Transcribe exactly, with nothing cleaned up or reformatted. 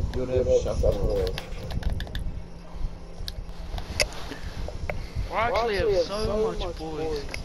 You'd have shuffle. I actually have so much boys.